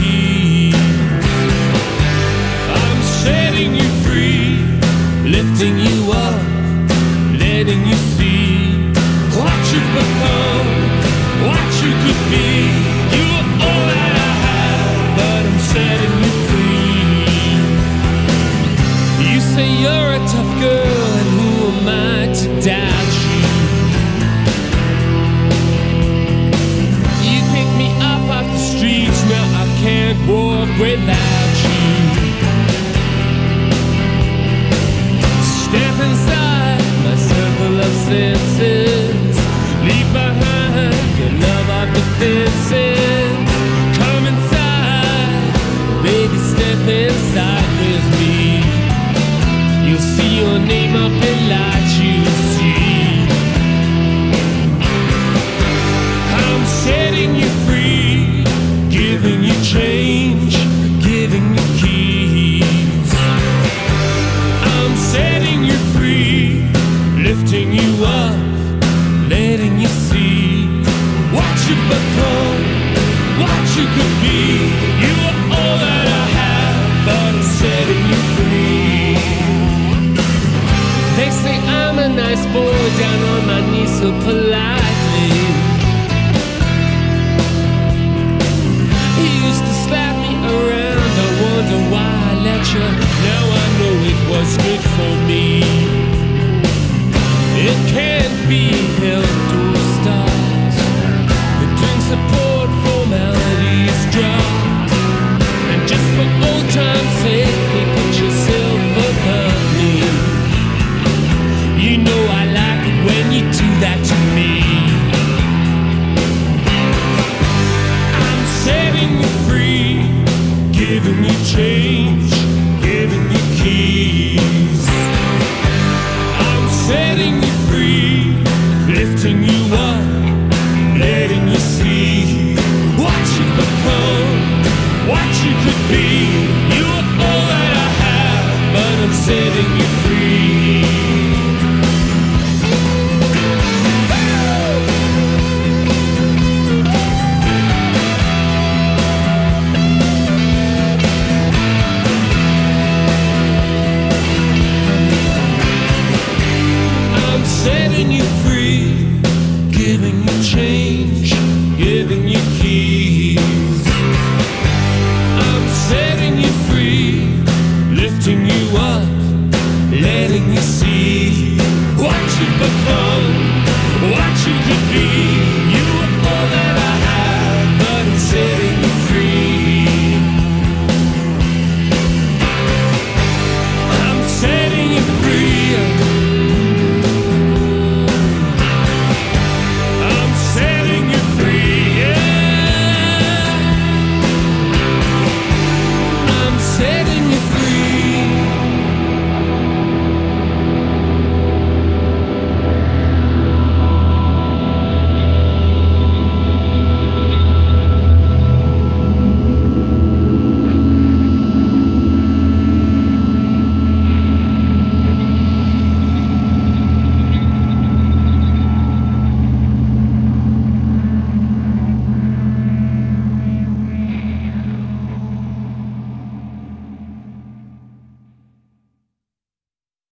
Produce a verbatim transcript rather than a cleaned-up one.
keys. I'm setting you free, lifting you up, letting you see what you've become, what you could be. You're all that I have, but I'm setting you free. You say you're a tough girl, and who am I to doubt you? You pick me up off the streets, now I can't walk without you. Step inside my circle of senses, leave behind your love of defenses. Come inside, baby, step inside with me. You'll see your name up in lights you see. I'm setting you free, giving you change, giving you keys. I'm setting you free, lifting you up, letting you see what you've become, what you could be. You are all that I have, but I'm setting you free. They say I'm a nice boy, down on my knees so politely. You used to slap me around, I wonder why I let you. Now I know it was good for me. It can't be helped or stopped. The twin support formalities drop. And just for old time's sake, hey, put yourself above me. You know I like it when you do that to me. I'm setting you free, giving you change, giving you keys. I'm setting you free, lifting you up, letting you see what you've become, what you could be. You